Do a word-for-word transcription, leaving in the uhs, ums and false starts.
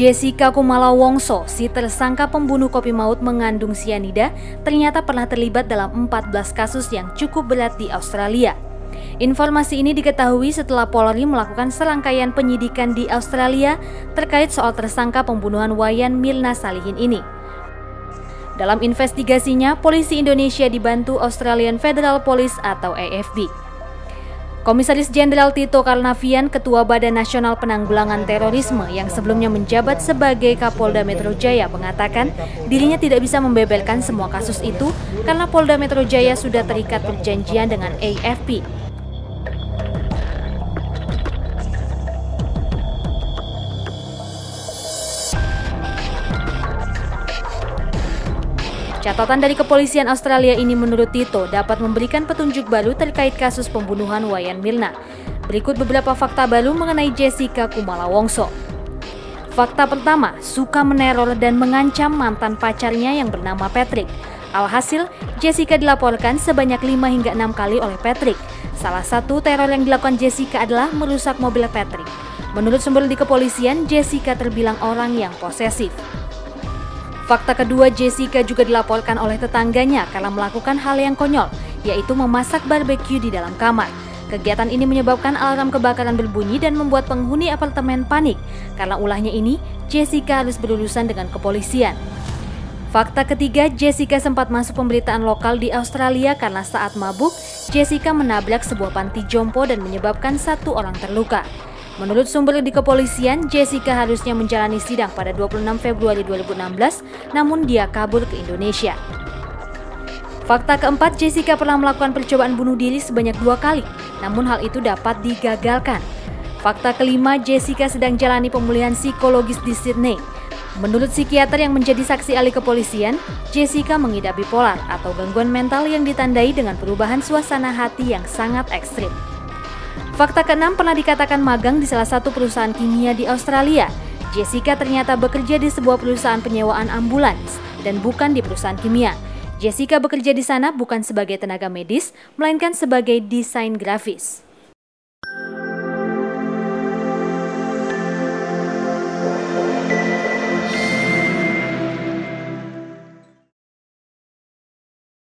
Jessica Kumala Wongso, si tersangka pembunuh kopi maut mengandung sianida, ternyata pernah terlibat dalam empat belas kasus yang cukup berat di Australia. Informasi ini diketahui setelah Polri melakukan serangkaian penyidikan di Australia terkait soal tersangka pembunuhan Wayan Mirna Salihin ini. Dalam investigasinya, polisi Indonesia dibantu Australian Federal Police atau A F B. Komisaris Jenderal Tito Karnavian, Ketua Badan Nasional Penanggulangan Terorisme yang sebelumnya menjabat sebagai Kapolda Metro Jaya, mengatakan dirinya tidak bisa membeberkan semua kasus itu karena Polda Metro Jaya sudah terikat perjanjian dengan A F P. Catatan dari kepolisian Australia ini menurut Tito dapat memberikan petunjuk baru terkait kasus pembunuhan Wayan Mirna. Berikut beberapa fakta baru mengenai Jessica Kumala Wongso. Fakta pertama, suka meneror dan mengancam mantan pacarnya yang bernama Patrick. Alhasil, Jessica dilaporkan sebanyak lima hingga enam kali oleh Patrick. Salah satu teror yang dilakukan Jessica adalah merusak mobil Patrick. Menurut sumber di kepolisian, Jessica terbilang orang yang posesif. Fakta kedua, Jessica juga dilaporkan oleh tetangganya karena melakukan hal yang konyol, yaitu memasak barbeque di dalam kamar. Kegiatan ini menyebabkan alarm kebakaran berbunyi dan membuat penghuni apartemen panik. Karena ulahnya ini, Jessica harus berurusan dengan kepolisian. Fakta ketiga, Jessica sempat masuk pemberitaan lokal di Australia karena saat mabuk, Jessica menabrak sebuah panti jompo dan menyebabkan satu orang terluka. Menurut sumber di kepolisian, Jessica harusnya menjalani sidang pada dua puluh enam Februari dua ribu enam belas, namun dia kabur ke Indonesia. Fakta keempat, Jessica pernah melakukan percobaan bunuh diri sebanyak dua kali, namun hal itu dapat digagalkan. Fakta kelima, Jessica sedang jalani pemulihan psikologis di Sydney. Menurut psikiater yang menjadi saksi ahli kepolisian, Jessica mengidap bipolar atau gangguan mental yang ditandai dengan perubahan suasana hati yang sangat ekstrim. Fakta keenam, pernah dikatakan magang di salah satu perusahaan kimia di Australia. Jessica ternyata bekerja di sebuah perusahaan penyewaan ambulans dan bukan di perusahaan kimia. Jessica bekerja di sana bukan sebagai tenaga medis, melainkan sebagai desain grafis.